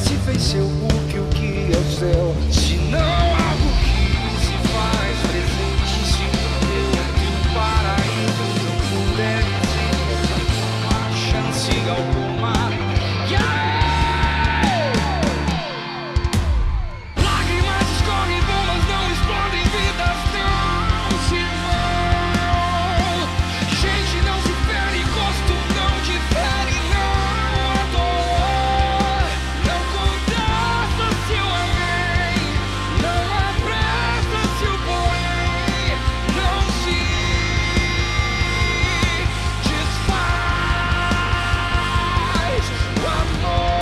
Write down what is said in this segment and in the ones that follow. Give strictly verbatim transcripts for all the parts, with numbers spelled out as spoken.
se fez seu book, o que é o céu? Se não algo que se faz presente, se perdeu entre o paraíso, não puder dizer, não há chance alguma. Yeah! Lágrimas escorrem, bombas não explodem, vidas não se vão. Gente não se fere, gosto não difere, não há dor. Não contesta se eu amei, não há pressa se eu porém não se desfaz o amor.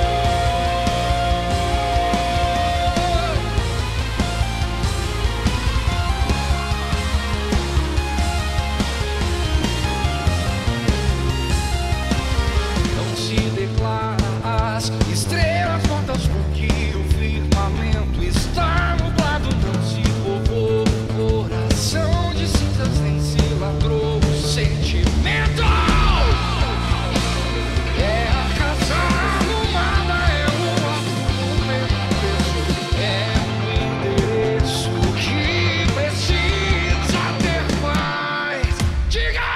Não se declara as estrelas mortas porque o firmamento está nublado. Não se povoa o coração de cinzas, nem se ladrou o sentimento. É a casa arrumada, é o argumento, é o endereço que precisa ter paz. Diga!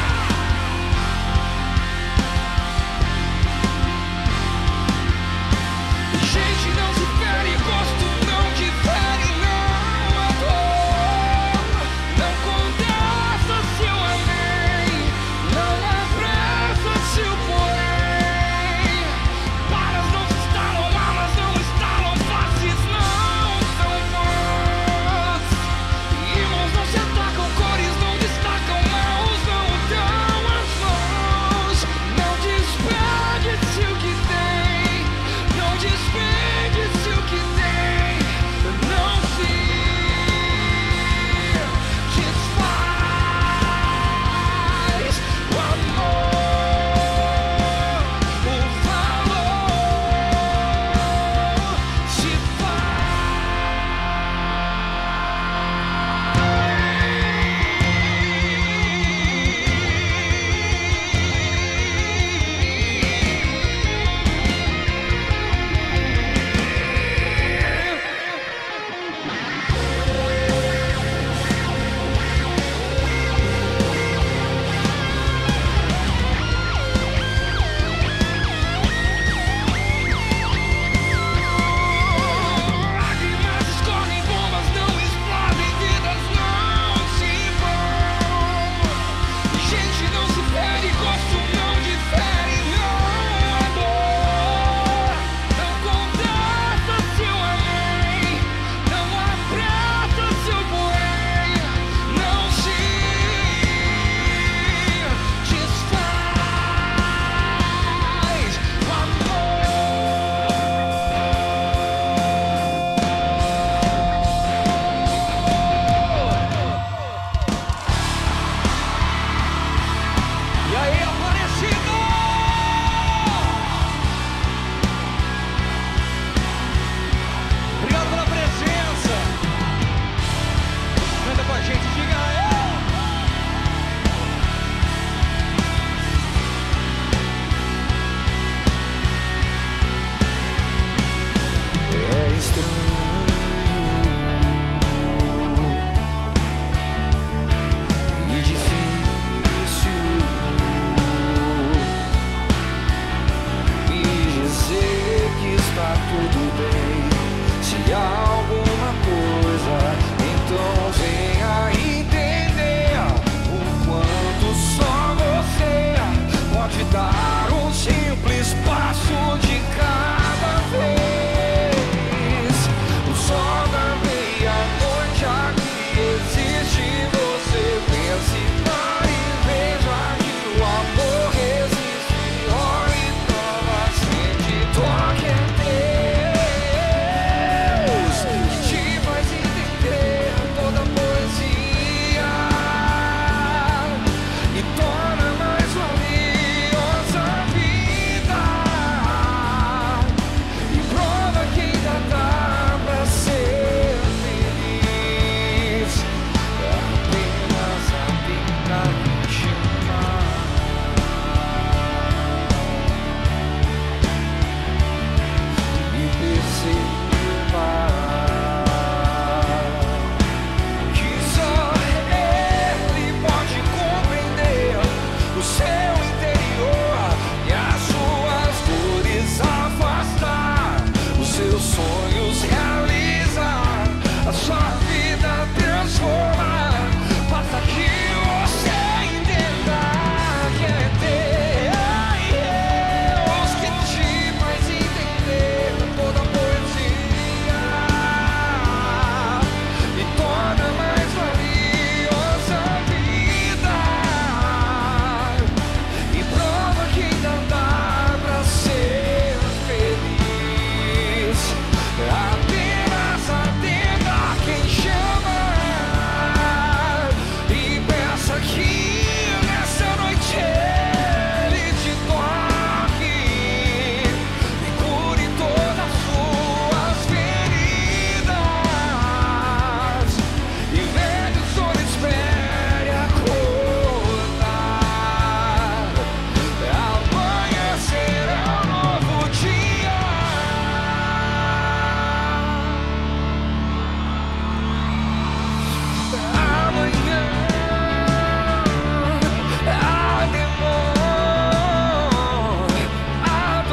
Gente não se fere, gosto não difere, não há dor. Não contesta se eu amei, não há pressa se eu porém. Balas não se estalam, malas não estalam, faces não são vãs. Irmãos não se atacam, cores não destacam, mãos não dão as mãos. Não desperdice o que tem, não desperdice o que tem, não se desfaz o amor, o valor se lágrimas escorrem, bombas não explodem, vidas não se vão. Gente não se fere, gosto não difere, não há dor. Não contesta se eu amei, não há pressa se eu porém não se desfaz o amor. E aí, Aparecido? Obrigado pela presença. Canta com a gente, diga aí. É estranho e difícil me dizer que está tudo bem. Se há alguma coisa, então venha entender o quanto só você pode dar um simples passo de cada vez. seus sonhos realizar, a sua vida transformar. Basta que você entenda que é Deus que te faz entender toda a poesia e torna mais valiosa a vida, e prova que ainda dá pra ser feliz. Apenas atenda quem chama e peça que nessa noite ele te toque e cure todas as suas feridas, e velho sono espere acordar. Amanhã será um novo dia. Amanhã a demor, a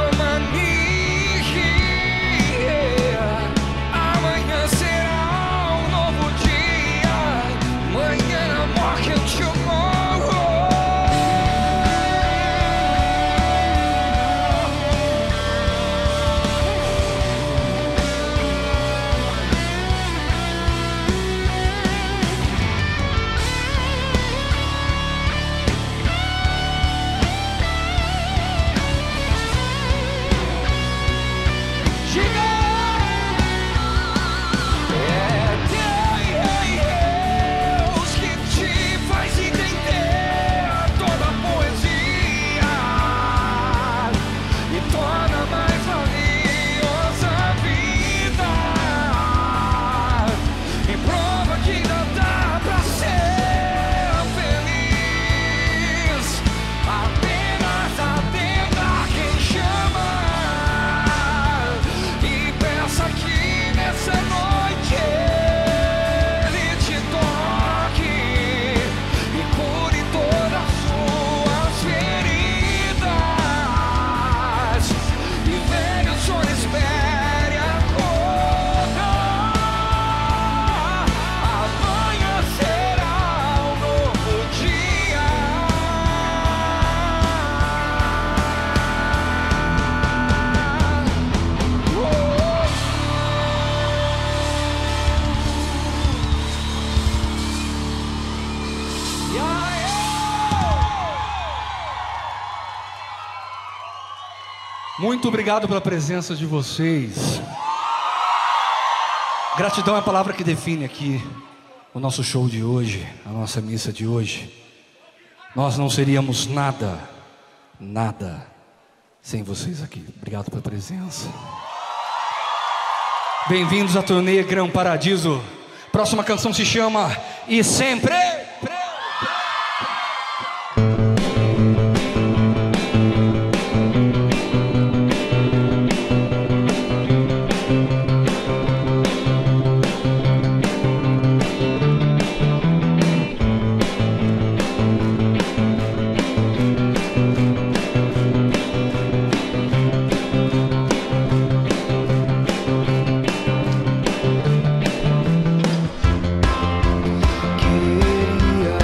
domania. Amanhã será um novo dia. Amanhã morre o tomorrow. Diga! É Deus que te faz entender toda a poesia e torna mais valiosa a vida, e prova que ainda dá pra ser feliz. Apenas atenda quem chama e peça que nessa noite ele te toque e cure todas as suas feridas, e velho sono espere acordar. Amanhã será um novo dia. Muito obrigado pela presença de vocês. Gratidão é a palavra que define aqui o nosso show de hoje, a nossa missa de hoje. Nós não seríamos nada, nada sem vocês aqui. Obrigado pela presença. Bem-vindos à turnê Grão Paradiso. Próxima canção se chama E Sempre. Queria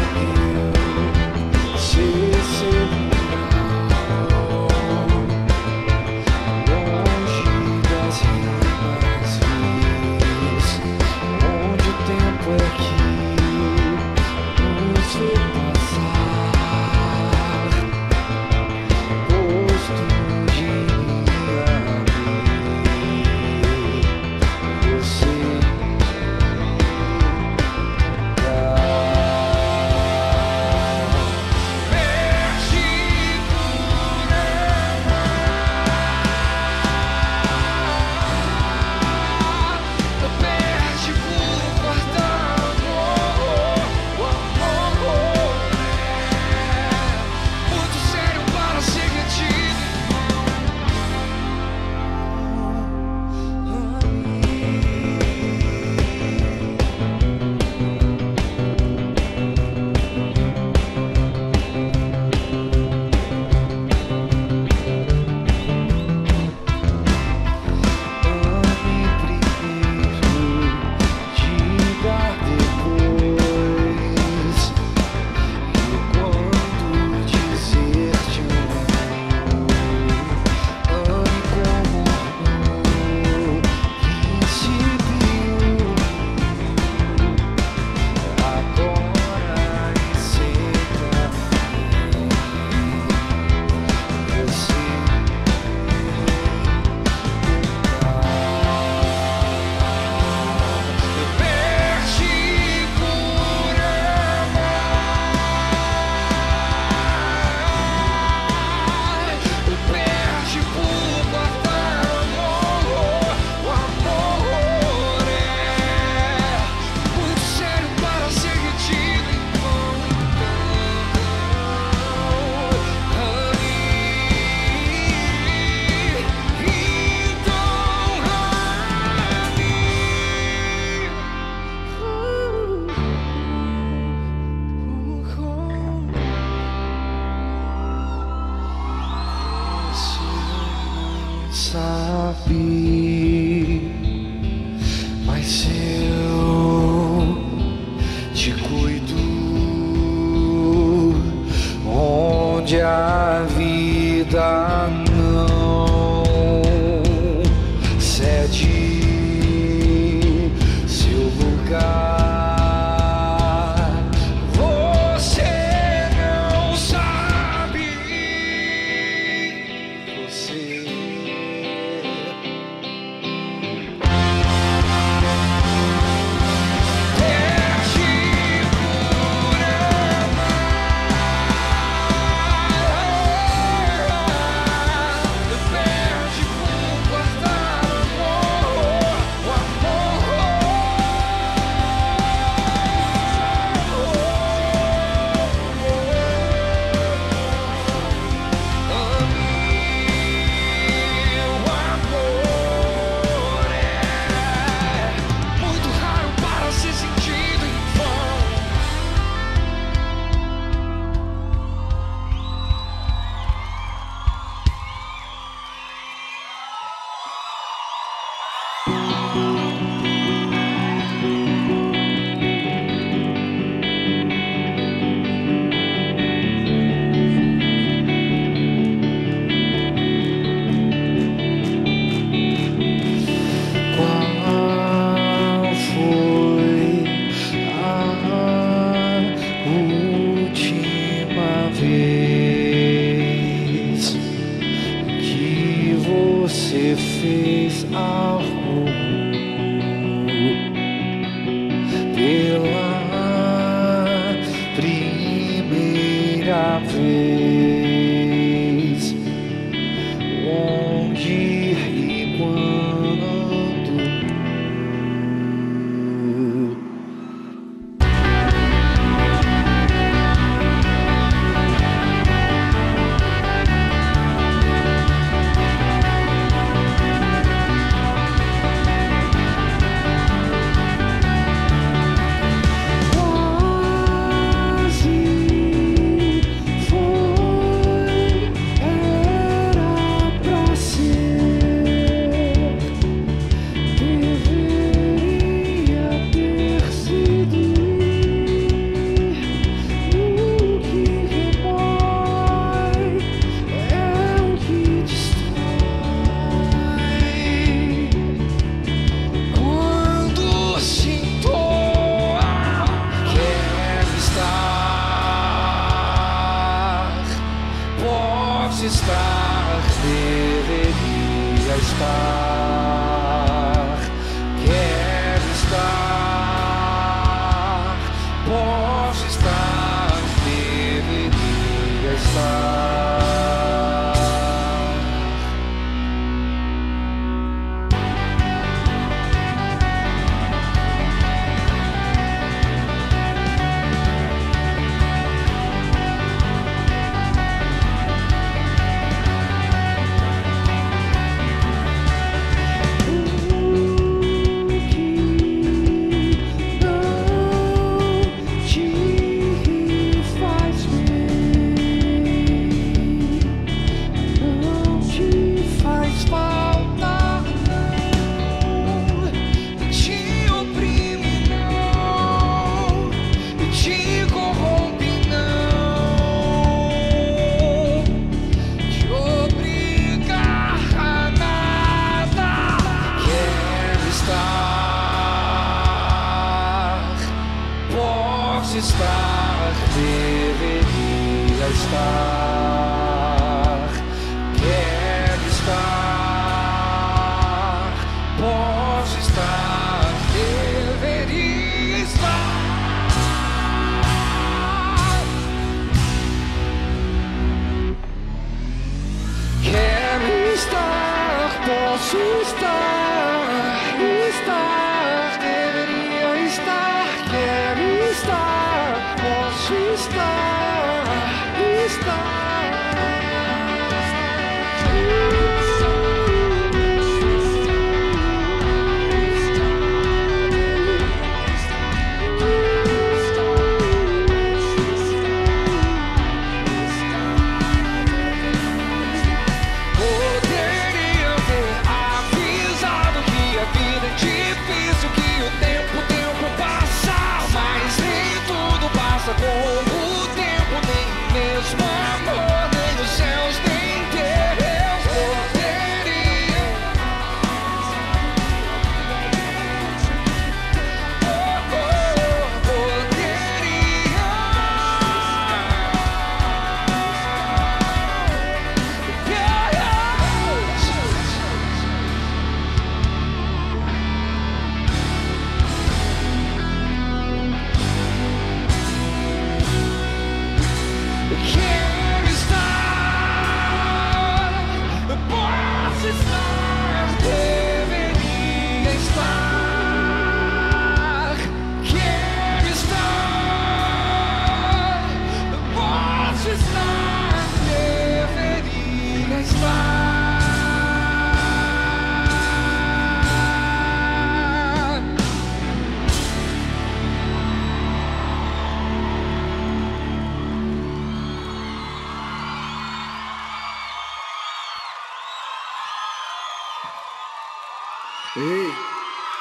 Ei,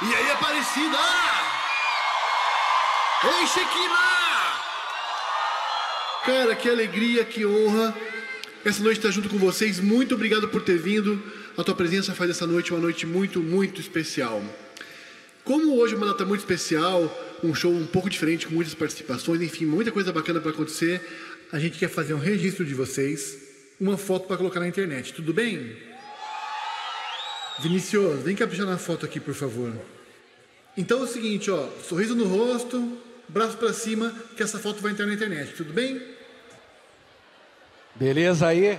E aí, Aparecida? Ei, Shekinah! Cara, que alegria, que honra essa noite estar junto com vocês. Muito obrigado por ter vindo. A tua presença faz dessa noite uma noite muito, muito especial. Como hoje é uma data muito especial, um show um pouco diferente, com muitas participações, enfim, muita coisa bacana para acontecer, a gente quer fazer um registro de vocês, uma foto para colocar na internet, tudo bem? Vinícius, vem caprichar na foto aqui, por favor. Então é o seguinte, ó, sorriso no rosto, braço para cima, que essa foto vai entrar na internet, tudo bem? Beleza aí?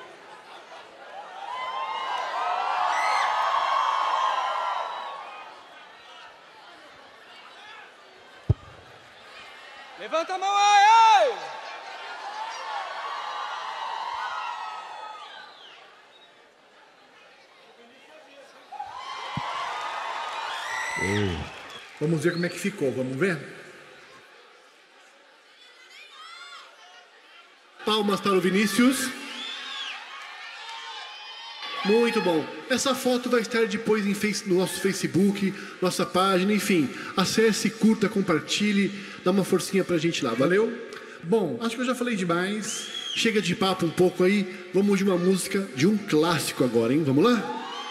Levanta a mão aí! Ei. Vamos ver como é que ficou, vamos ver? Palmas para o Vinícius. Muito bom. Essa foto vai estar depois em face, no nosso Facebook, nossa página, enfim. Acesse, curta, compartilhe, dá uma forcinha pra gente lá, valeu? Bom, acho que eu já falei demais. Chega de papo um pouco aí. Vamos de uma música, de um clássico agora, hein? Vamos lá?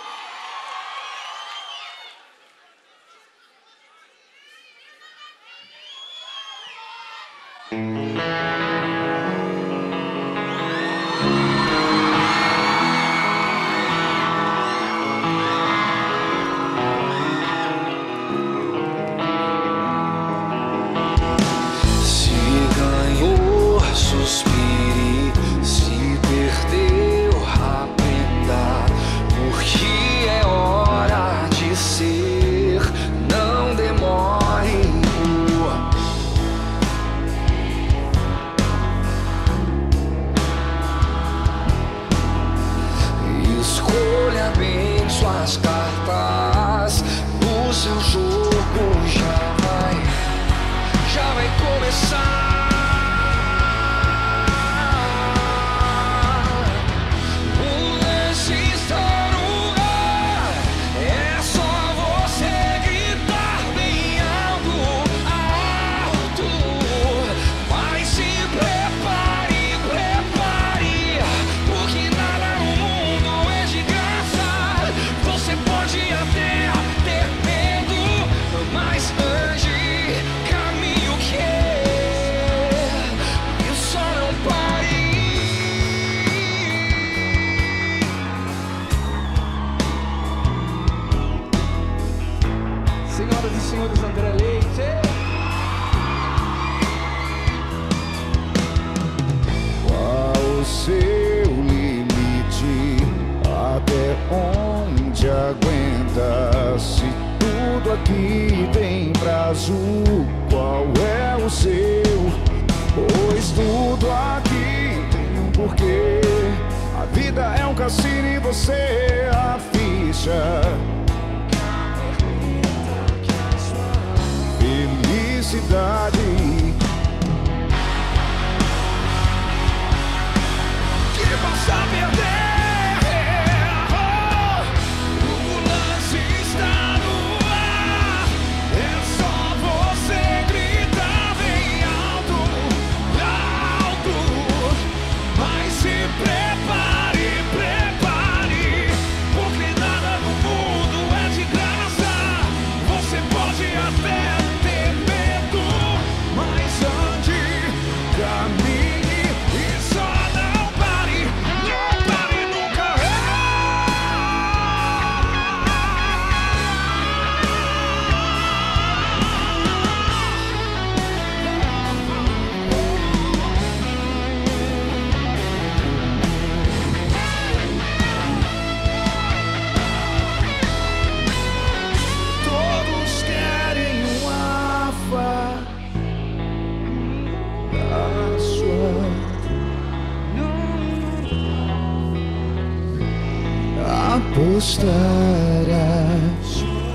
apostarás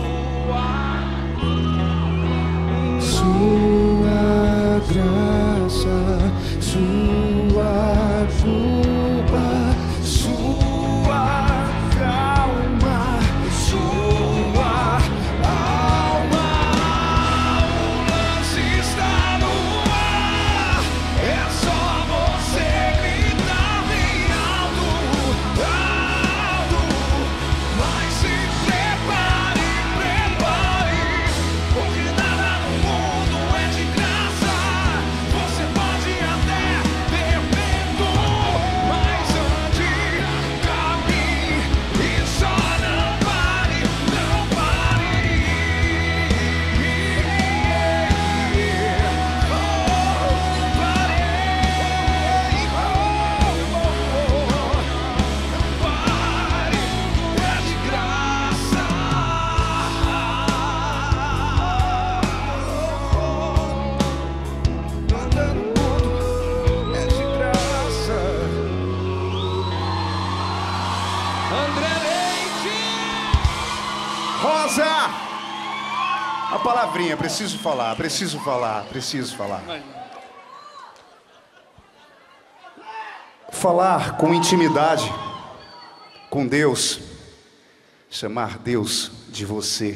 sua graça, sua culpa, sua calma, sua Rosa! A palavrinha, preciso falar, preciso falar, preciso falar. Falar com intimidade com Deus, chamar Deus de você,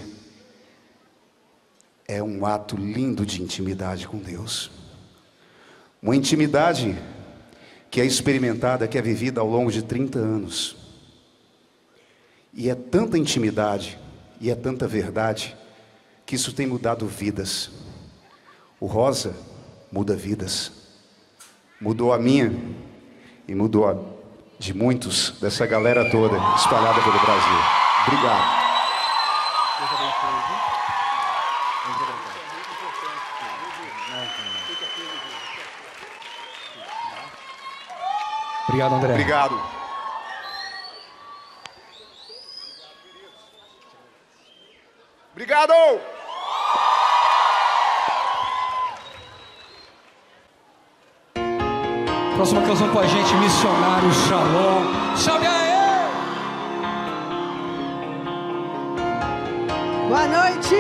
é um ato lindo de intimidade com Deus. Uma intimidade que é experimentada, que é vivida ao longo de trinta anos. E é tanta intimidade, e é tanta verdade, que isso tem mudado vidas. O Rosa muda vidas. Mudou a minha e mudou a de muitos, dessa galera toda espalhada pelo Brasil. Obrigado. Obrigado, André. Obrigado. Obrigado! Próxima canção com a gente, Missionário Shalom. Salve aí! Boa noite!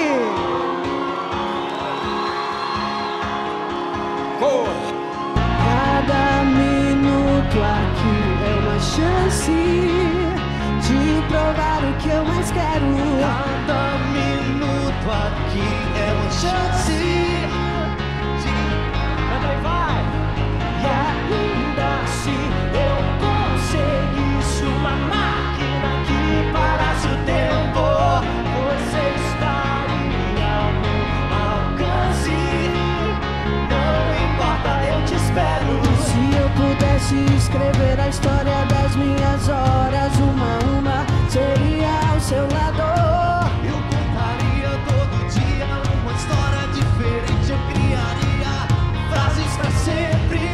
Oh. Cada minuto aqui é uma chance de provar o que eu mais quero. Cada minuto aqui é uma chance de... Vai! E ainda se eu conseguisse uma máquina que parasse o tempo, você estaria ao meu alcance. Não importa, eu te espero. Se eu pudesse escrever a história das minhas horas, uma a uma, seria ao seu lado. Eu contaria todo dia uma história diferente. Eu criaria frases pra sempre.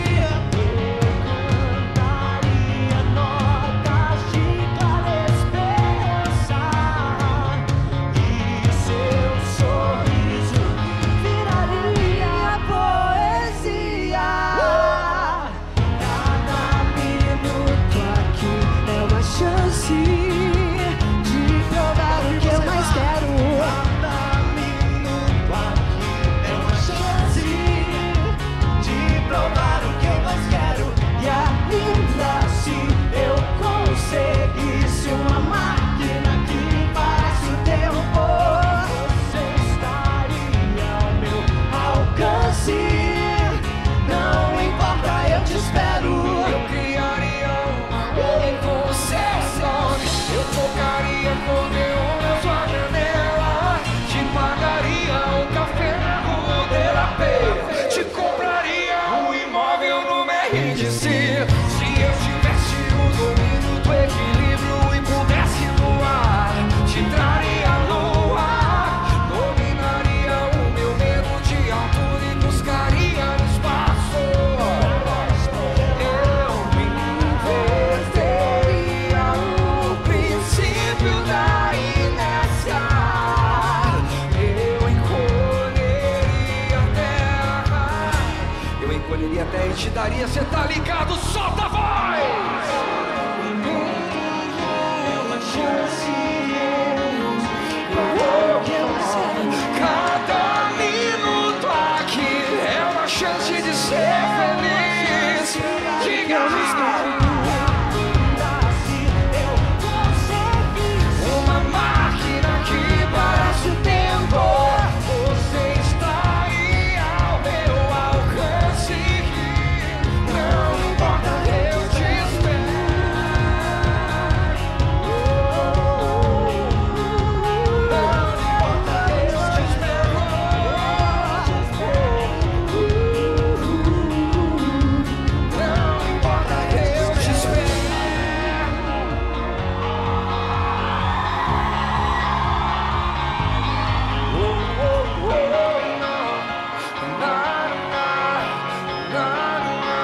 Te daria, cê tá ligado, solta a voz! Uma chance, cada minuto aqui é uma chance de ser feliz. Diga uma máquina que parece o tempo, você estaria ao meu alcance. Não importa, eu te espero. Não importa, eu te espero. Não importa, eu te espero. Oh, oh, oh, na, na, na, na.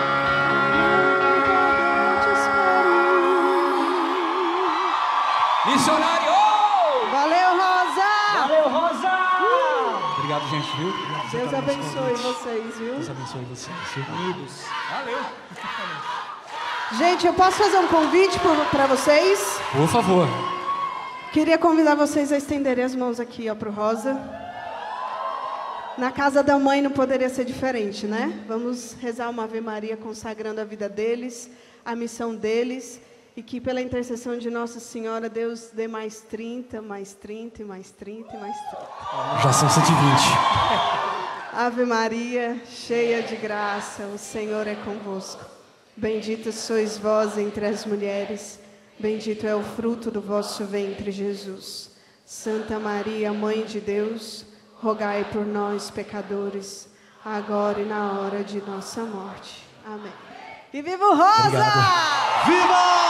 Missionário! Valeu, Rosa! Valeu, Rosa! Obrigado, gente, viu? Obrigado por Deus estar no nosso abençoe convite. vocês, viu? Deus abençoe vocês, viu? Amigos. Valeu. Gente, eu posso fazer um convite para vocês? Por favor. Queria convidar vocês a estenderem as mãos aqui, ó, pro Rosa. Na casa da mãe não poderia ser diferente, né? Vamos rezar uma Ave Maria consagrando a vida deles, a missão deles, e que pela intercessão de Nossa Senhora, Deus dê mais trinta, mais trinta, e mais trinta, e mais trinta. Já são cento e vinte. Ave Maria, cheia de graça, o Senhor é convosco. Bendita sois vós entre as mulheres, bendito é o fruto do vosso ventre, Jesus. Santa Maria, Mãe de Deus, rogai por nós, pecadores, agora e na hora de nossa morte. Amém. E viva o Rosa! Obrigado. Viva!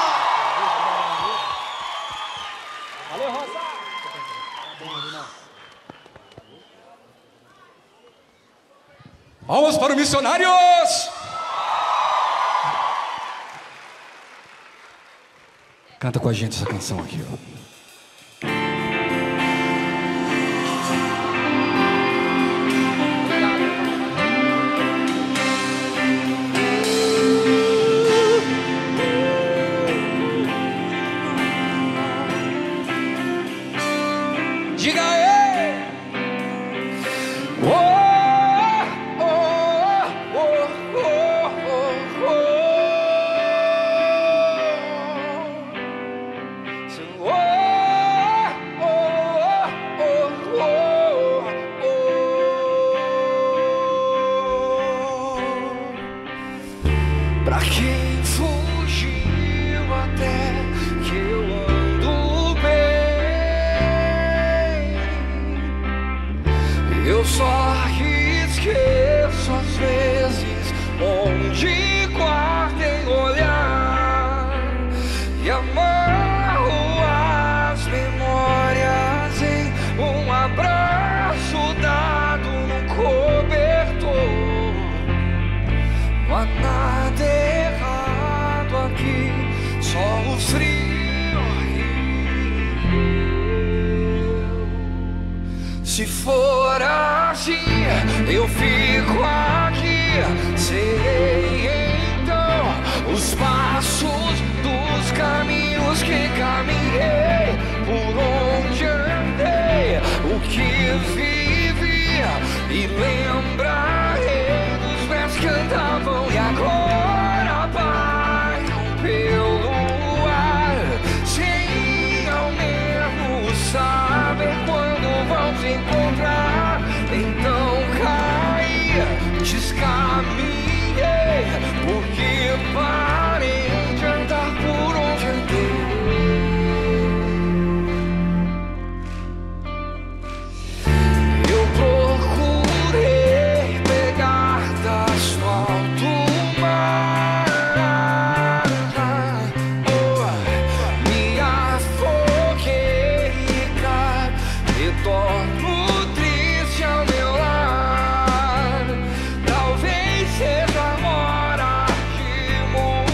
Palmas para os missionários! Canta com a gente essa canção aqui, ó. Diga aí! Oh! Pra quem fugiu até que eu ando bem, eu só esqueço às vezes onde guardei olhar e amarro as memórias em um abraço dado no cobertor. Não há nada errado aqui, só o frio horrível. Se for assim, eu fico aqui. Serei então os passos dos caminhos que caminhei, por onde andei, o que vivi, e lembrarei dos versos que cantavam e agora pairam pelo ar, sem ao menos saber quando vão se encontrar. Então caí, descaminhei, porque parei de andar por onde andei. Eu procurei pegar da sua alto mar, oh, me afoguei e caí, retorno triste ao meu lar. Talvez seja a hora de morrer.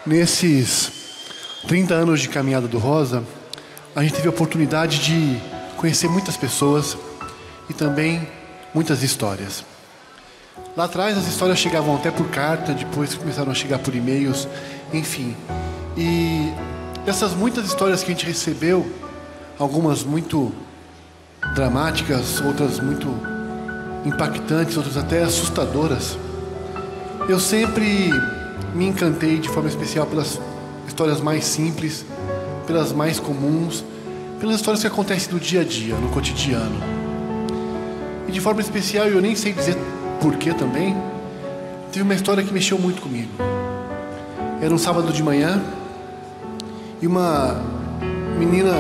Nesses trinta anos de caminhada do Rosa, a gente teve a oportunidade de conhecer muitas pessoas e também muitas histórias. Lá atrás as histórias chegavam até por carta, depois começaram a chegar por e-mails, enfim. E essas muitas histórias que a gente recebeu, algumas muito dramáticas, outras muito impactantes, outras até assustadoras, eu sempre me encantei de forma especial pelas histórias mais simples, pelas mais comuns, pelas histórias que acontecem do dia a dia, no cotidiano. E de forma especial, eu nem sei dizer porquê também, teve uma história que mexeu muito comigo. Era um sábado de manhã e uma menina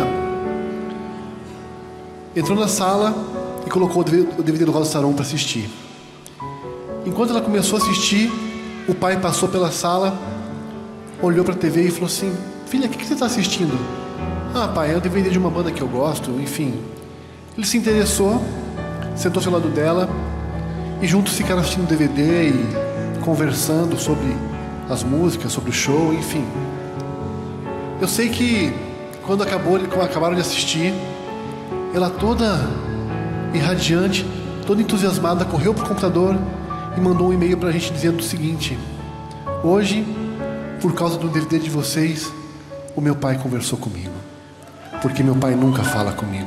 entrou na sala e colocou o D V D do Rosa Saron para assistir. Enquanto ela começou a assistir, o pai passou pela sala, olhou para a T V e falou assim: filha, o que, que você está assistindo? Ah, pai, é o D V D de uma banda que eu gosto, enfim. Ele se interessou, sentou-se ao lado dela e juntos ficaram assistindo o D V D e conversando sobre as músicas, sobre o show, enfim. Eu sei que quando acabou, quando acabaram de assistir, ela toda irradiante, toda entusiasmada, correu para o computador e mandou um e-mail para a gente dizendo o seguinte: hoje, por causa do D V D de vocês, o meu pai conversou comigo, porque meu pai nunca fala comigo.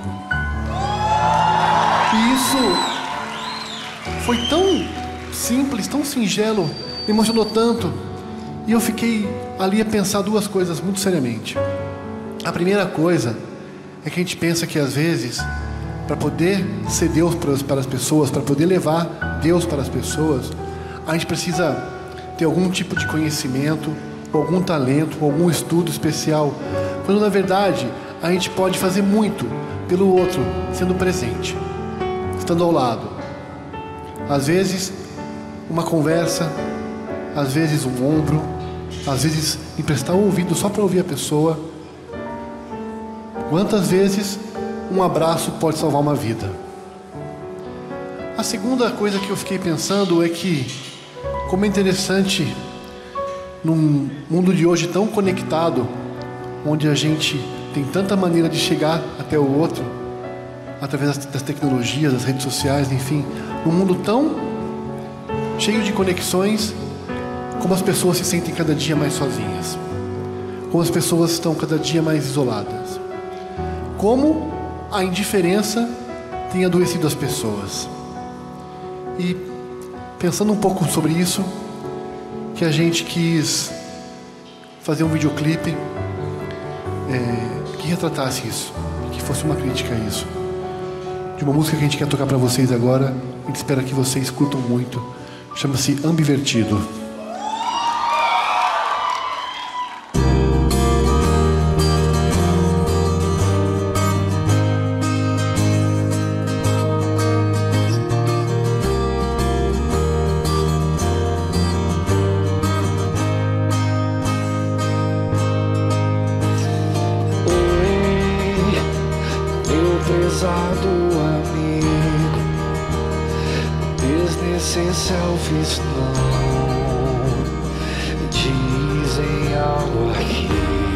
E isso foi tão simples, tão singelo, me emocionou tanto, e eu fiquei ali a pensar duas coisas muito seriamente. A primeira coisa é que a gente pensa que às vezes, para poder ser Deus para as pessoas, para poder levar Deus para as pessoas, a gente precisa ter algum tipo de conhecimento, ou algum talento, ou algum estudo especial, quando na verdade a gente pode fazer muito pelo outro, sendo presente, estando ao lado. Às vezes uma conversa, às vezes um ombro, às vezes emprestar o ouvido só para ouvir a pessoa. Quantas vezes um abraço pode salvar uma vida? A segunda coisa que eu fiquei pensando é que, como é interessante num mundo de hoje tão conectado, onde a gente tem tanta maneira de chegar até o outro, através das tecnologias, das redes sociais, enfim, num mundo tão cheio de conexões, como as pessoas se sentem cada dia mais sozinhas, como as pessoas estão cada dia mais isoladas, como a indiferença tem adoecido as pessoas. E pensando um pouco sobre isso, que a gente quis fazer um videoclipe é, que retratasse isso, que fosse uma crítica a isso, de uma música que a gente quer tocar para vocês agora. A gente espera que vocês curtam muito. Chama-se Ambivertido. Pesado amigo, desnecessário selfies não dizem algo aqui.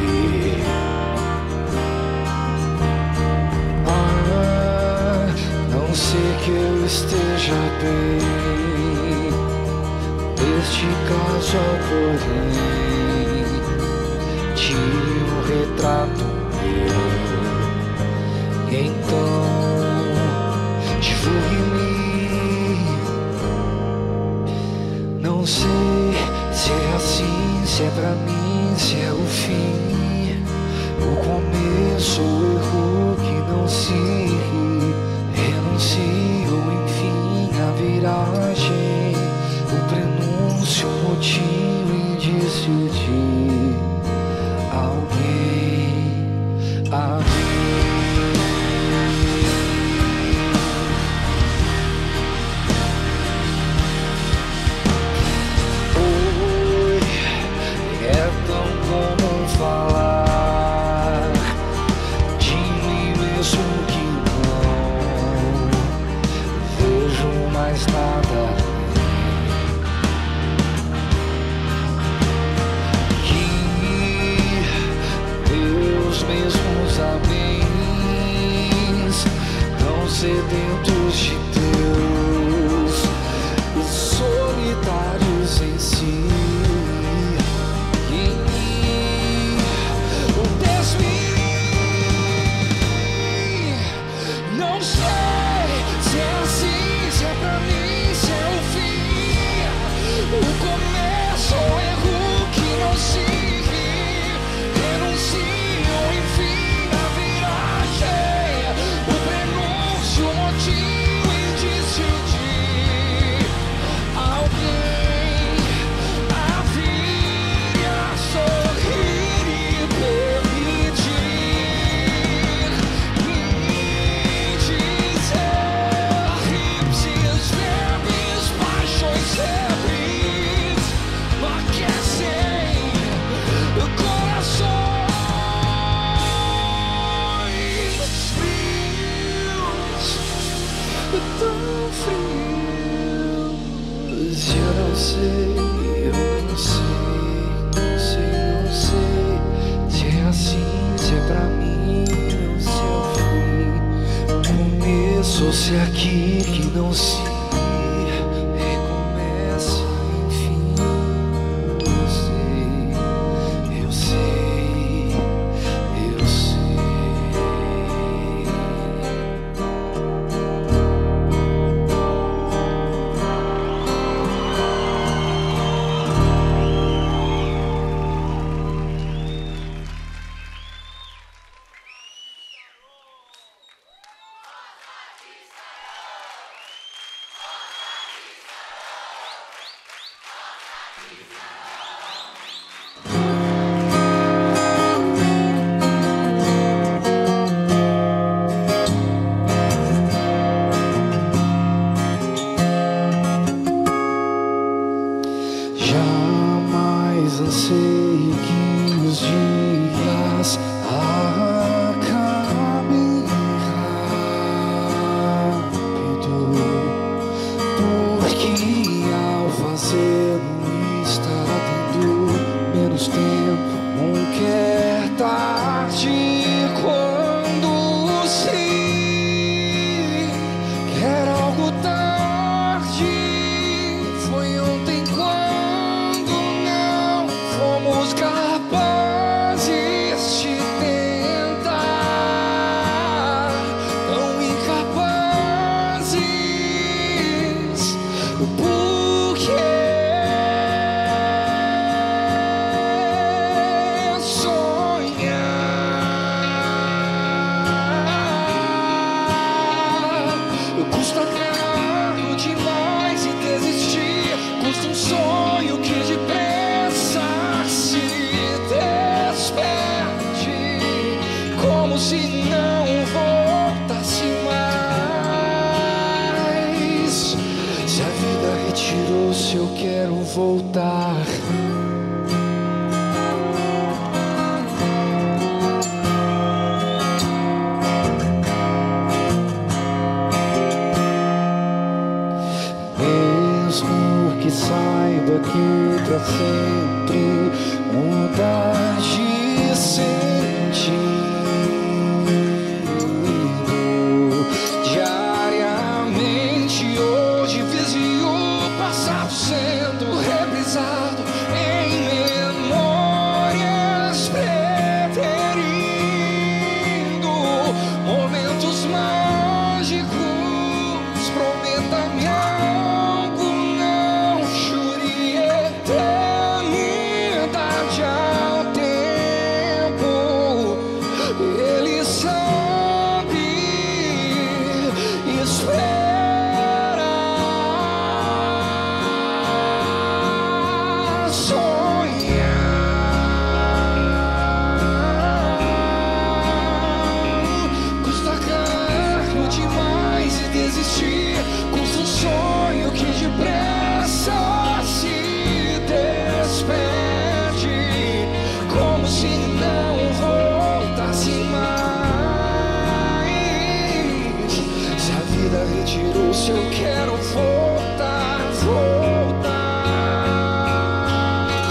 Ah, não sei que eu esteja bem neste caso, porém tire um retrato meu. Então, divulgue-me. Não sei se é assim, se é pra mim, se é o fim, o começo, o erro que não se ri. Renuncio, enfim, a viragem, o prenúncio, o motivo, indício de alguém a mim. Falar de mim mesmo que não vejo mais nada além. solitários em si. O desvio, não sei se é assim, se é pra mim, se é o fim. O começo, o erro que não se ri, renuncio, enfim, na viragem. O prenúncio, o motivo, indício de alguém a vir, a sorrir e permitir me dizer ipsis verbis, paixões febris aquecem corações frios, tão frios. Eu não sei, eu não sei, não sei, não sei se é assim, se é pra mim ou se é o fim. Começo ou se é aqui que não se recomeça, enfim. Eu sei, eu sei, eu sei. Jamais ansei que os dias acabem rápido, porque ao fazê-lo está tendo menos tempo, não quer tarde quando se quer algo tarde. Foi ontem quando não fomos capazes de tentar, tão incapazes, porque sonhar custa caro demais e desistir, custa um sonho que depressa se despede, como se não voltasse mais. Se a vida retirou-se, eu quero voltar. Mesmo que saiba que pra sempre mudar de sentido diariamente, hoje vizinho o passado sendo reprisado em memórias, preterindo momentos mágicos. Prometa-me algo, não jure eternidade ao tempo. Ele sabe, espera, sonhar custa caro demais e desistir, custa um sonho que depressa se despede, como se não voltasse mais. Se a vida retirou-se, eu quero voltar, voltar.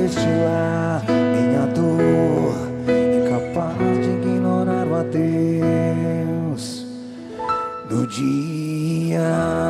destilar minha dor, incapaz de ignorar o adeus do dia.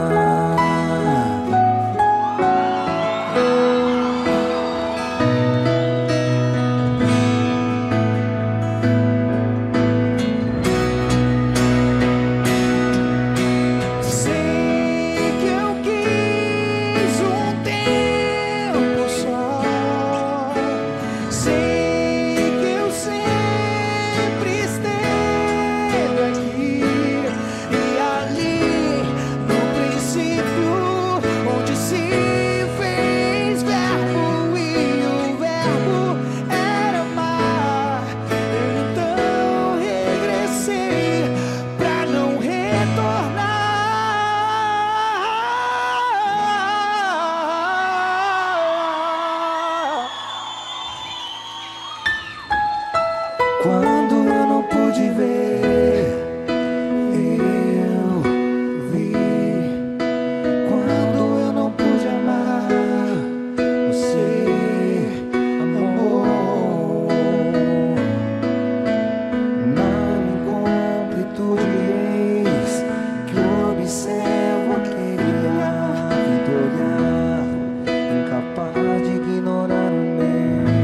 Quando eu não pude ver, eu vi. Quando eu não pude amar, você amou. Na incompletude eis que observo aquele ávido olhar, incapaz de ignorar o meu.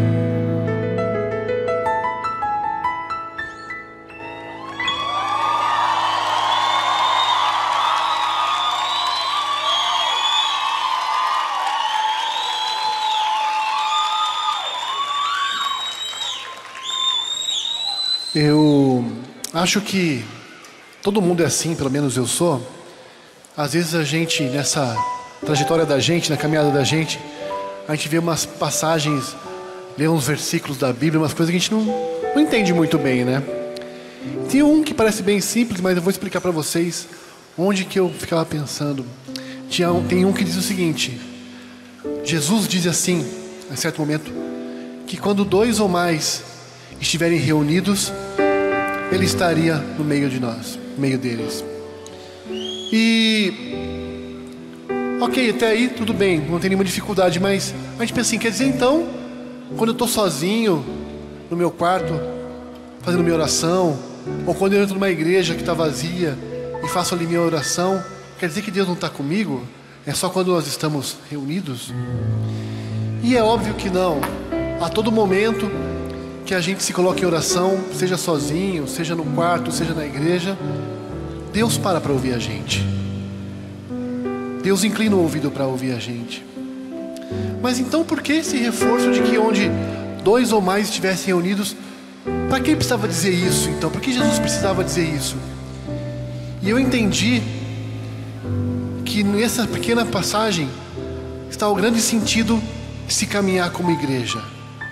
Eu acho que todo mundo é assim, pelo menos eu sou. Às vezes a gente, nessa trajetória da gente, na caminhada da gente, a gente vê umas passagens, lê uns versículos da Bíblia, umas coisas que a gente não, não entende muito bem, né? Tem um que parece bem simples, mas eu vou explicar para vocês onde que eu ficava pensando. Tinha um, tem um que diz o seguinte: Jesus diz assim, em certo momento, que quando dois ou mais estiverem reunidos, Ele estaria no meio de nós, no meio deles. E ok, até aí tudo bem, não tem nenhuma dificuldade, mas a gente pensa assim, quer dizer então, quando eu estou sozinho no meu quarto, fazendo minha oração, ou quando eu entro numa igreja que está vazia e faço ali minha oração, quer dizer que Deus não está comigo? É só quando nós estamos reunidos? E é óbvio que não. A todo momento que a gente se coloca em oração, seja sozinho, seja no quarto, seja na igreja, Deus para para ouvir a gente. Deus inclina o ouvido para ouvir a gente. Mas então por que esse reforço de que onde dois ou mais estivessem reunidos, para que ele precisava dizer isso então? Por que Jesus precisava dizer isso? E eu entendi que nessa pequena passagem está o grande sentido de se caminhar como igreja.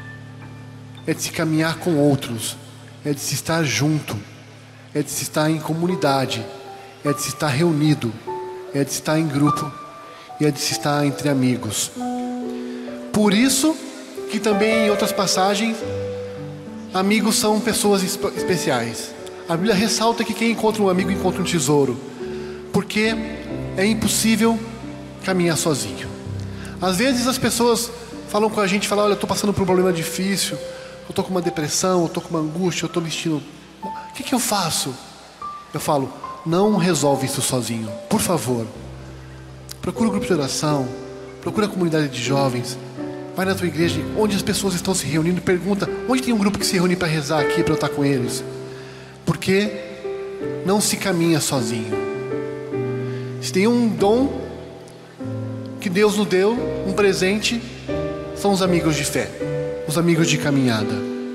É de se caminhar com outros, é de se estar junto, é de se estar em comunidade, é de se estar reunido, é de se estar em grupo e é de se estar entre amigos. Por isso que também em outras passagens, amigos são pessoas espe- especiais. A Bíblia ressalta que quem encontra um amigo encontra um tesouro, porque é impossível caminhar sozinho. Às vezes as pessoas falam com a gente, falam, olha, eu estou passando por um problema difícil, eu estou com uma depressão, eu estou com uma angústia, eu estou me sentindo... O que, que eu faço? Eu falo, não resolve isso sozinho, por favor. Procura um grupo de oração, procura a comunidade de jovens, vai na tua igreja, onde as pessoas estão se reunindo, e pergunta, onde tem um grupo que se reúne para rezar aqui, para eu estar com eles? Porque não se caminha sozinho. Se tem um dom que Deus nos deu, um presente, são os amigos de fé, os amigos de caminhada.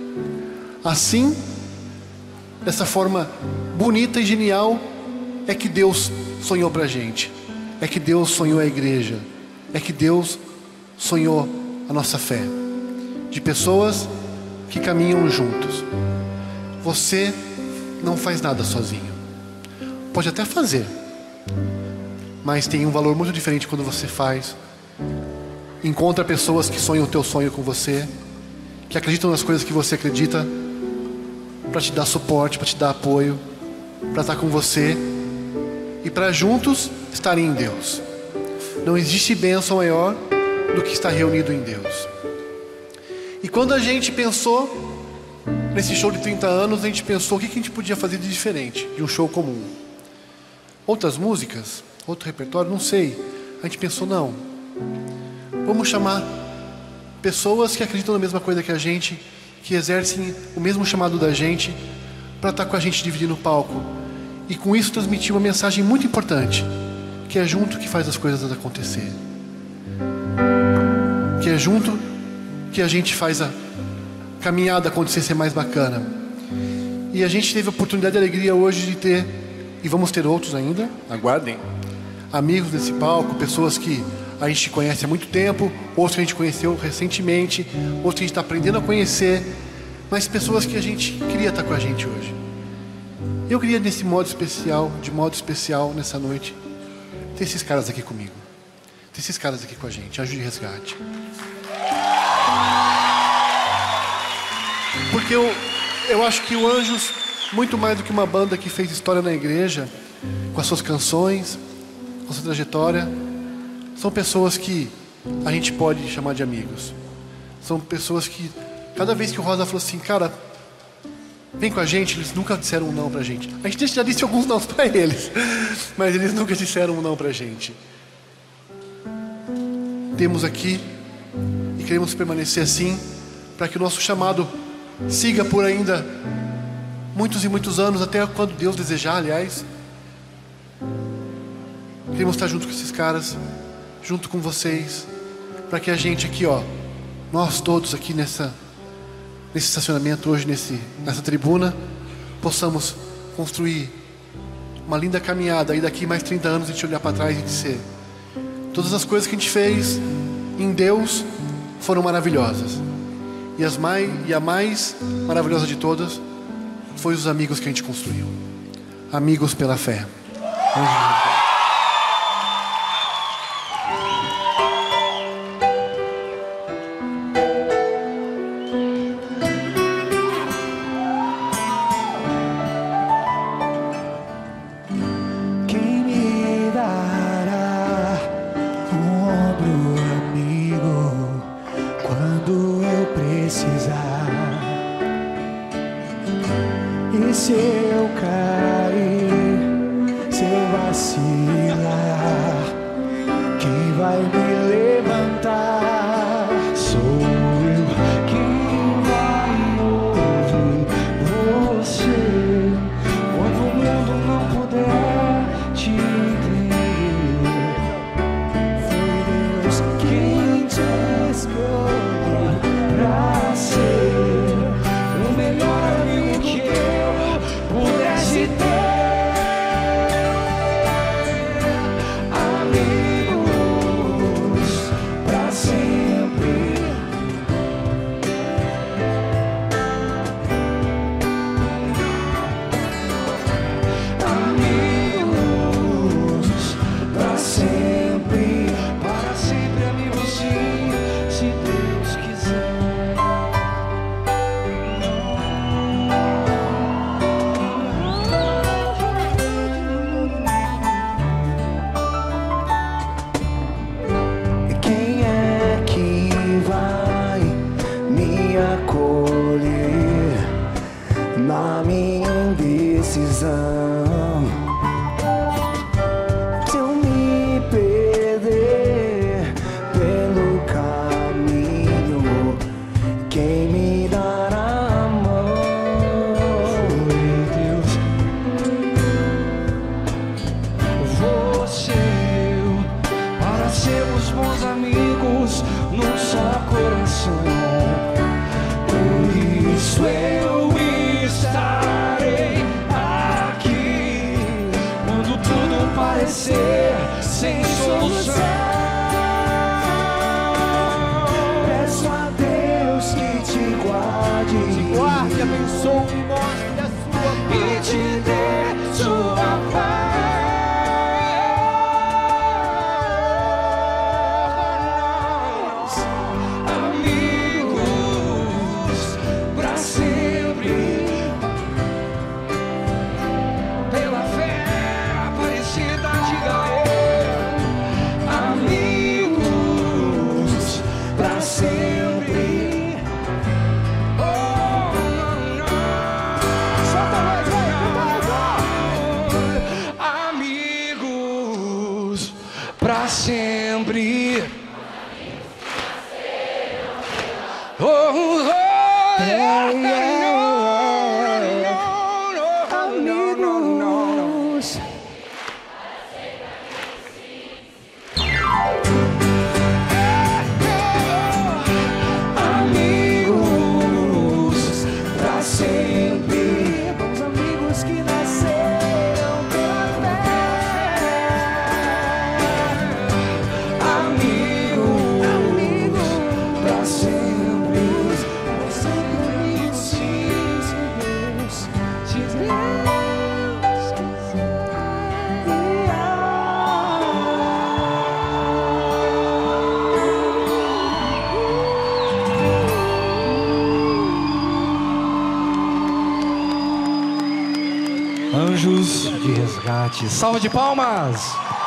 Assim, dessa forma bonita e genial, é que Deus sonhou pra gente, é que Deus sonhou a igreja, é que Deus sonhou a nossa fé, de pessoas que caminham juntos. Você não faz nada sozinho. Pode até fazer, mas tem um valor muito diferente quando você faz. Encontra pessoas que sonham o teu sonho com você, que acreditam nas coisas que você acredita, para te dar suporte, para te dar apoio, para estar com você e para juntos estarem em Deus. Não existe bênção maior do que estar reunido em Deus. E quando a gente pensou nesse show de trinta anos, a gente pensou o que a gente podia fazer de diferente de um show comum. Outras músicas, outro repertório, não sei. A gente pensou, não, vamos chamar pessoas que acreditam na mesma coisa que a gente, que exercem o mesmo chamado da gente, para estar com a gente dividindo o palco. E com isso transmitir uma mensagem muito importante, que é junto que faz as coisas acontecer. Que é junto que a gente faz a caminhada acontecer, ser mais bacana. E a gente teve a oportunidade e a alegria hoje de ter, e vamos ter outros ainda, aguardem, amigos nesse palco, pessoas que a gente conhece há muito tempo, outros que a gente conheceu recentemente, outros que a gente está aprendendo a conhecer, mas pessoas que a gente queria estar com a gente hoje. Eu queria nesse modo especial, de modo especial nessa noite, ter esses caras aqui comigo, ter esses caras aqui com a gente, Anjo de Resgate. Porque eu, eu acho que o Anjos, muito mais do que uma banda que fez história na igreja, com as suas canções, com a sua trajetória, são pessoas que a gente pode chamar de amigos. São pessoas que, cada vez que o Rosa falou assim, cara, vem com a gente, eles nunca disseram um não pra gente. A gente já disse alguns não pra eles, mas eles nunca disseram um não pra gente. Temos aqui e queremos permanecer assim, para que o nosso chamado siga por ainda muitos e muitos anos, até quando Deus desejar, aliás. Queremos estar junto com esses caras, junto com vocês, para que a gente aqui, ó, nós todos aqui nessa, nesse estacionamento hoje, nesse, nessa tribuna, possamos construir uma linda caminhada, e daqui mais trinta anos a gente olhar para trás e dizer, todas as coisas que a gente fez em Deus foram maravilhosas. E, as mais, e a mais maravilhosa de todas foi os amigos que a gente construiu. Amigos pela fé. Quem me dará um ombro amigo quando eu precisar? E se eu cair, se eu vacilar, quem vai me levantar? Sou eu. Quem vai ouvir você quando o mundo não puder te entender? Foi Deus quem te escolheu pra ser o melhor amigo que eu pudesse ter. Amigos pra sempre. Amigos pra sempre. Para sempre, amigos, sim, se Deus quiser. Quem é que vai me acolher na minha indecisão? Se eu me perder pelo caminho, quem me dará a mão? Meu Deus, você e eu, para sermos bons amigos num só coração. Por isso eu estarei aqui quando tudo parecer sem solução. Peço a Deus que te guarde, te guarde, abençoe, mostre a sua paz e te dê sua paz. Amigos pra sempre. Pela fé, Aparecida de Gaeta. Amigos pra sempre. Oh, oh, Yeah, no, yeah. no, no, no, no, no, no. Amigos. Amigos pra sempre. Bons amigos que nasceram pela fé. Amigos, amigos pra sempre. Pra sempre amigos, sim, se Deus, se Deus quiser. Anjos de resgate. Salva de palmas.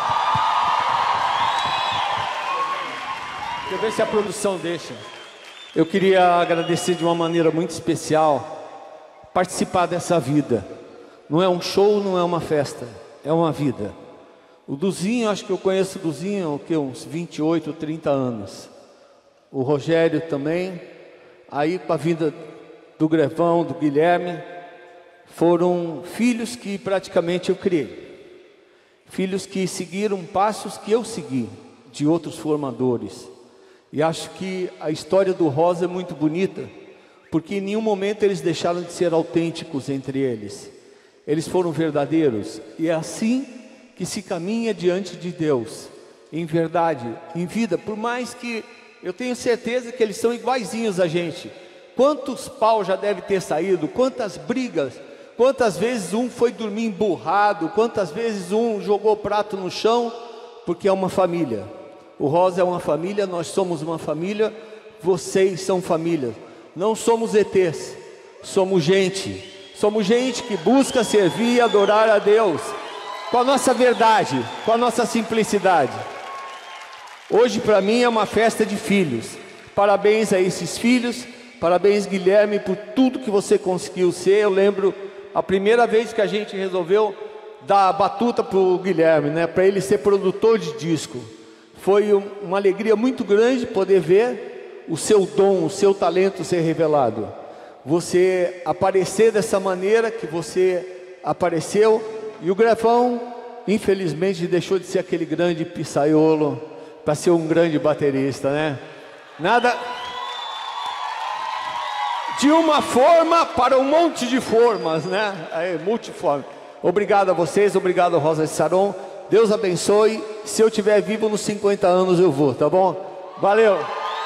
Deixa eu ver se a produção deixa. Eu queria agradecer de uma maneira muito especial participar dessa vida. Não é um show, não é uma festa, é uma vida. O Duzinho, acho que eu conheço o Duzinho há o quê? Uns vinte e oito, trinta anos. O Rogério também. Aí com a vinda do Grevão, do Guilherme, foram filhos que praticamente eu criei. Filhos que seguiram passos que eu segui, de outros formadores. E acho que a história do Rosa é muito bonita, porque em nenhum momento eles deixaram de ser autênticos entre eles. Eles foram verdadeiros, e é assim que se caminha diante de Deus, em verdade, em vida. Por mais que eu tenho certeza que eles são iguaizinhos a gente. Quantos pau já deve ter saído, quantas brigas, quantas vezes um foi dormir emburrado, quantas vezes um jogou o prato no chão, porque é uma família. O Rosa é uma família, nós somos uma família, vocês são família. Não somos E Tês, somos gente. Somos gente que busca servir e adorar a Deus, com a nossa verdade, com a nossa simplicidade. Hoje para mim é uma festa de filhos. Parabéns a esses filhos, parabéns Guilherme por tudo que você conseguiu ser. Eu lembro a primeira vez que a gente resolveu dar a batuta para o Guilherme, né, para ele ser produtor de disco. Foi uma alegria muito grande poder ver o seu dom, o seu talento ser revelado. Você aparecer dessa maneira que você apareceu. E o Grevão, infelizmente, deixou de ser aquele grande pizzaiolo para ser um grande baterista, né? Nada... De uma forma para um monte de formas, né? Aí, multiforme. Obrigado a vocês, obrigado a Rosa de Saron. Deus abençoe. Se eu estiver vivo nos cinquenta anos eu vou, tá bom? Valeu!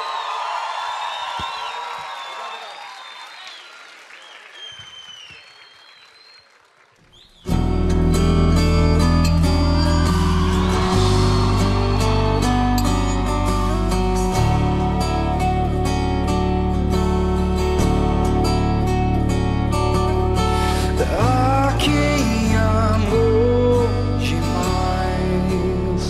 A quem amou demais,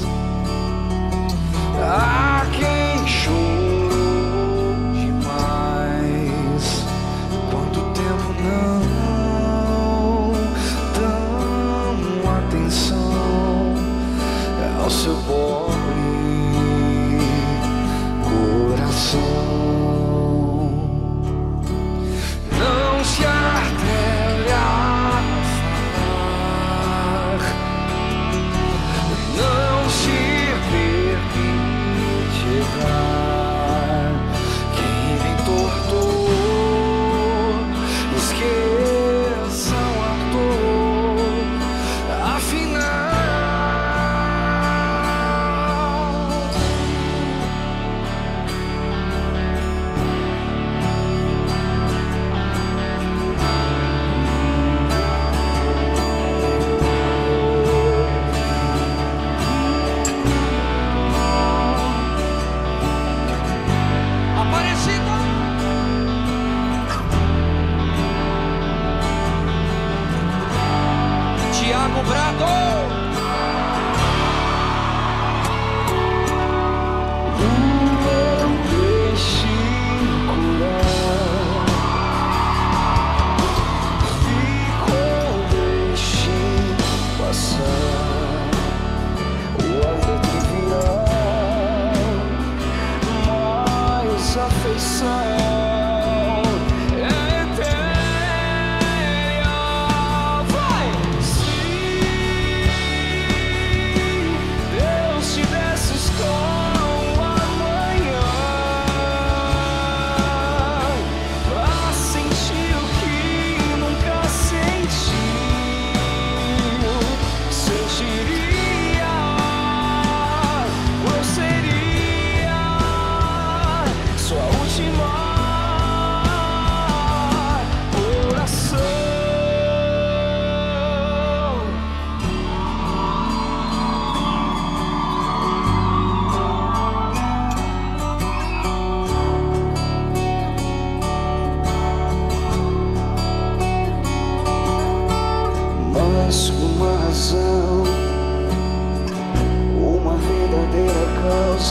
a quem chorou demais. Quanto tempo não dão atenção ao seu pobre coração. Não se atreve a falar, não se permite errar. Quem inventou a dor, esqueçam a dor, afinal. Aparecida. Tiago Brado. Não deixe curar, ficou, deixe passar o amor trivial, mas a afeição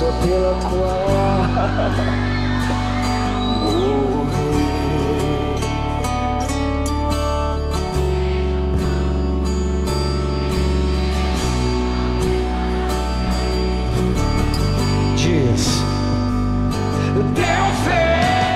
força pela qual morrer. Diz. Teu fé.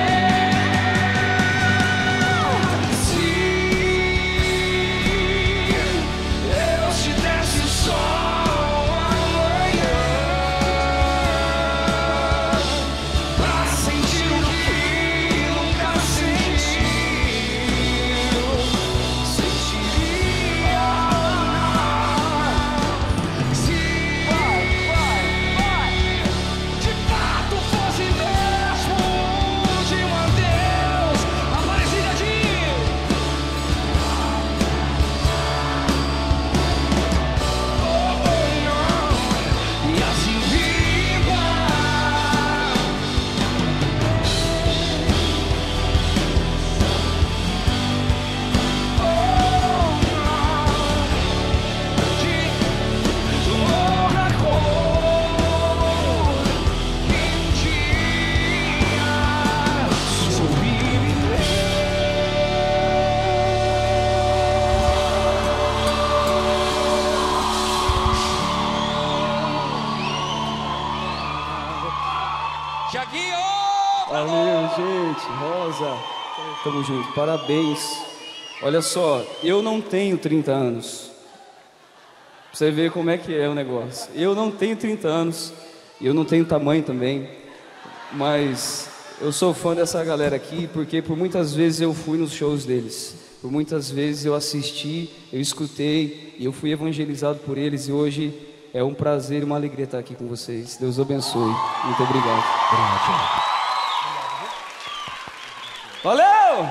Valeu, gente. Rosa, tamo junto. Parabéns. Olha só, eu não tenho trinta anos. Pra você ver como é que é o negócio. Eu não tenho trinta anos. Eu não tenho tamanho também. Mas eu sou fã dessa galera aqui porque por muitas vezes eu fui nos shows deles. Por muitas vezes eu assisti, eu escutei e eu fui evangelizado por eles. E hoje é um prazer e uma alegria estar aqui com vocês. Deus abençoe. Muito obrigado. Obrigado. Valeu!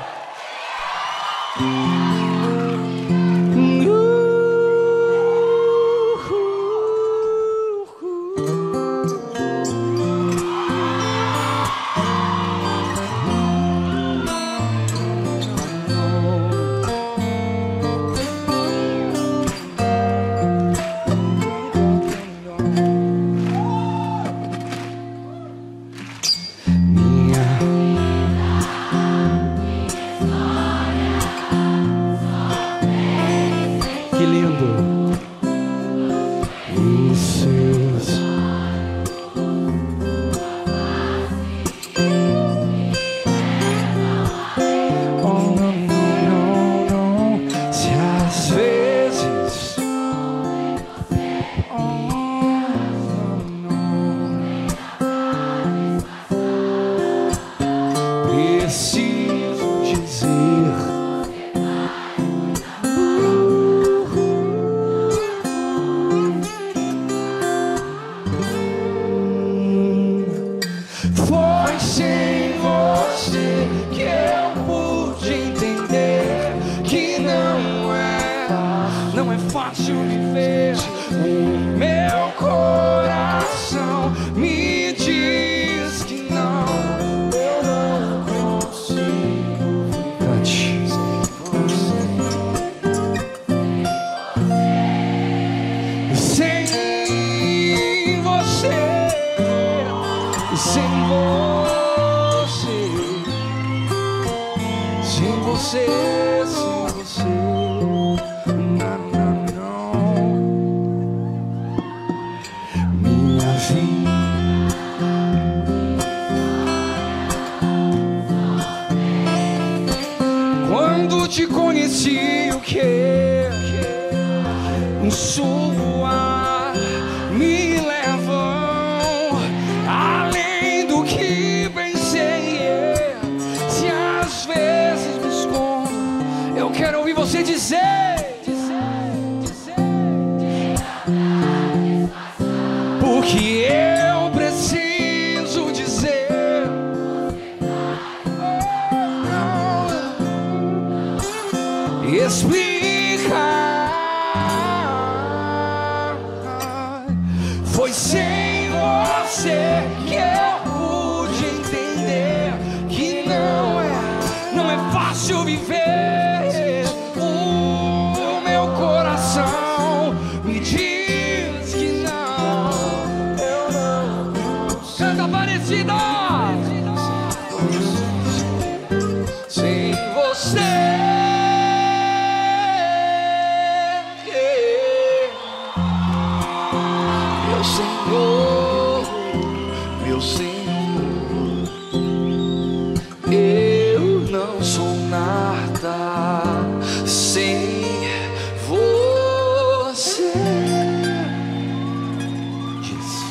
Eu não sou nada sem você. Diz.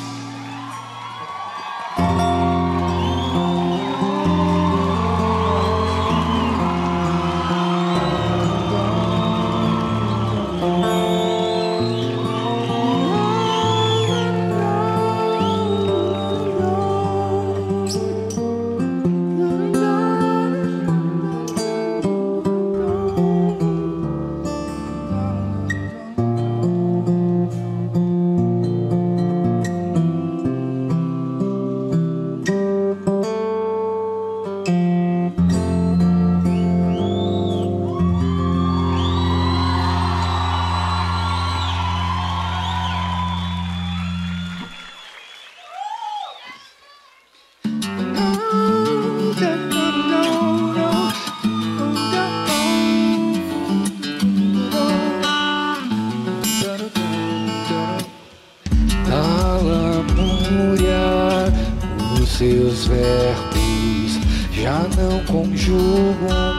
Seus verbos já não conjugam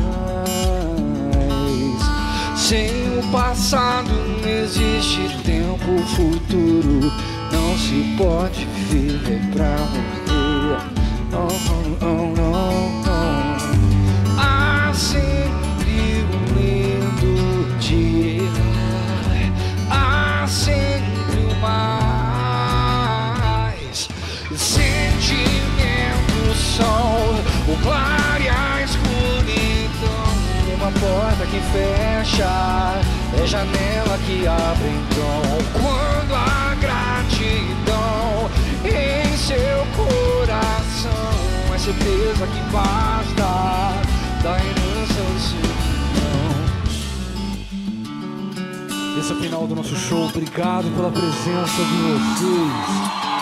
mais. Sem o passado não existe tempo futuro. Não se pode viver pra morrer. Oh, oh, oh, oh, oh. Há sempre um lindo dia. Há sempre o mais. Sentimentos são o claro e a escuridão. Uma porta que fecha é janela que abre então. Quando a gratidão em seu coração é certeza que basta da herança ao seu. Esse é o final do nosso show. Obrigado pela presença de vocês.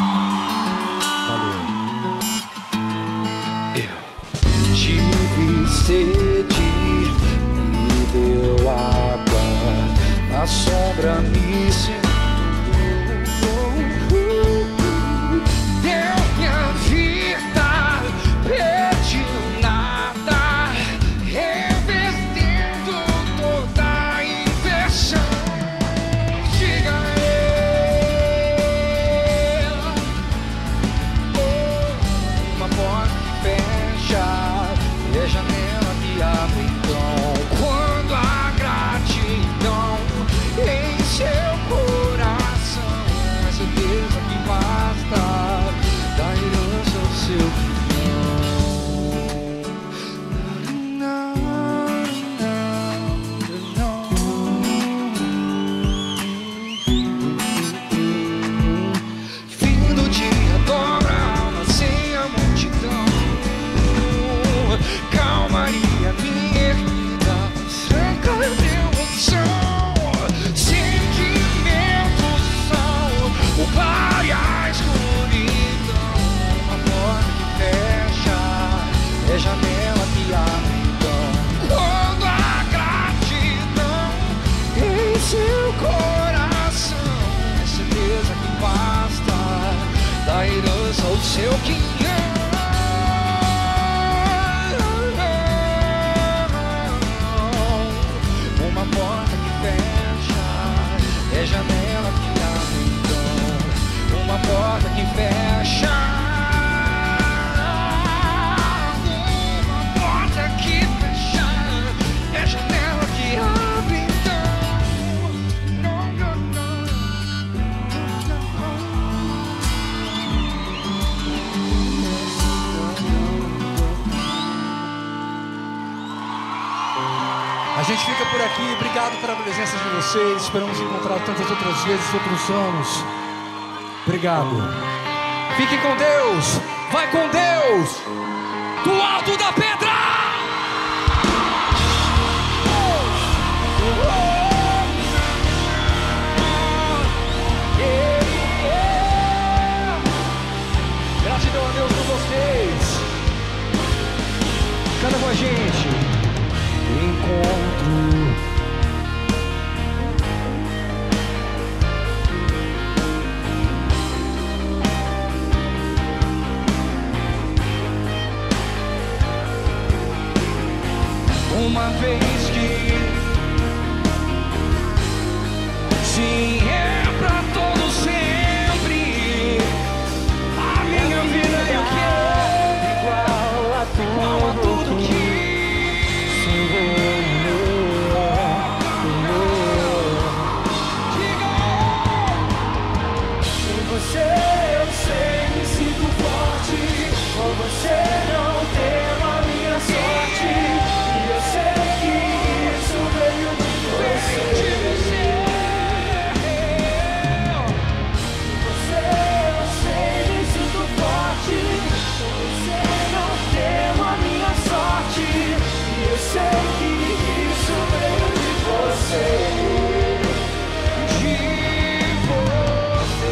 Tive sede, me deu água, na sombra me sentou. Deu minha vida, pediu nada, revertendo toda a inversão. Diga eu, uma porta que fecha e a janela que abre então. Quando a gratidão em seu coração é certeza que basta da herança ao seu não, não, não. Fim do dia dobra a alma sem a multidão. Calmaria minha vida, franca emoção. Sentimentos são o claro e a escuridão. Uma porta que fecha é janela que abre então. Quando a gratidão em seu coração é certeza que basta da herança ao seu quinhão. Uma porta que fecha é janela que abre então. Uma porta que fecha. Uma porta que fecha é janela que abre então. Não, não, não, A gente fica por aqui, obrigado pela presença de vocês. Esperamos encontrar tantas outras vezes, outros anos. Obrigado. Fiquem com Deus, vai com Deus, do alto da pedra. Gratidão a Deus por vocês. Canta com a gente. Encontro. uma vez que sim, é pra todo sempre. A minha vida eu quero igual a tudo, igual a tudo que diga. Sem você eu sei, me sinto forte. Com você não temo a minha sorte. E eu sei que isso veio de você. Eu sei que isso veio de você, de você.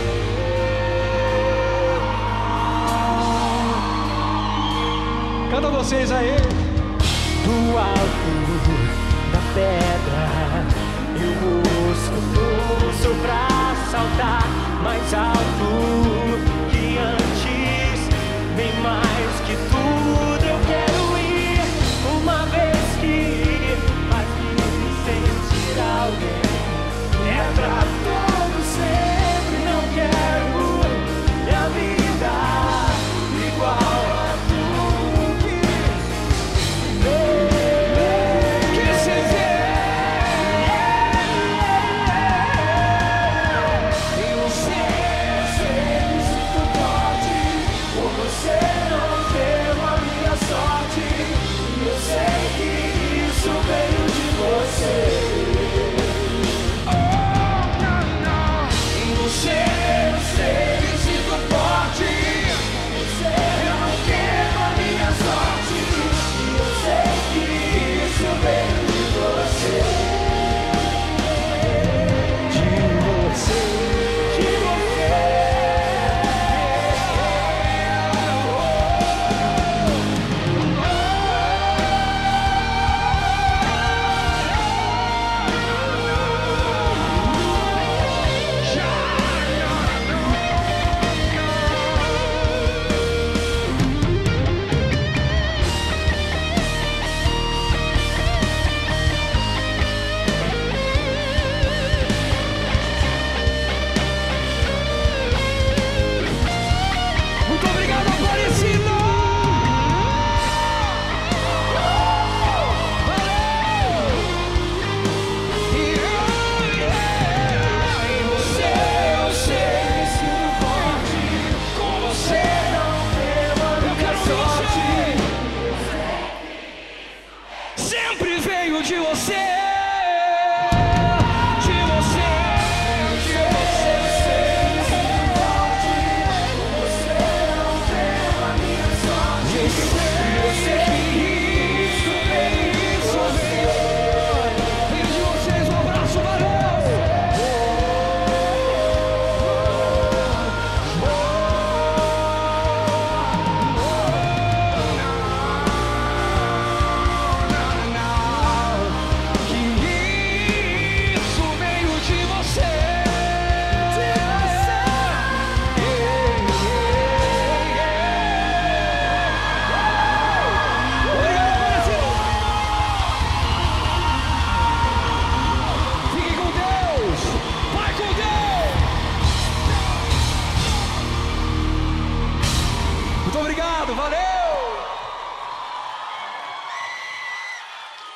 Canta vocês aí. Do alto da pedra eu busco força pra saltar mais alto que antes, bem mais que tudo eu quero ir. Uma vez que faz me sentir alguém, é pra todo sempre. Não quero minha vida igual a tudo que que você vê. E você, você me sinto forte. Por você não temo a minha sorte. Eu sei que isso veio de você. Oh, não, não. E você, eu sei, me sinto forte. Você não quero a minha sorte. E eu sei que isso veio de você. De você, de você. Muito obrigado, Aparecida! Valeu! E você, eu sei, me sinto forte. Com você não temo a minha sorte. Sempre veio de você.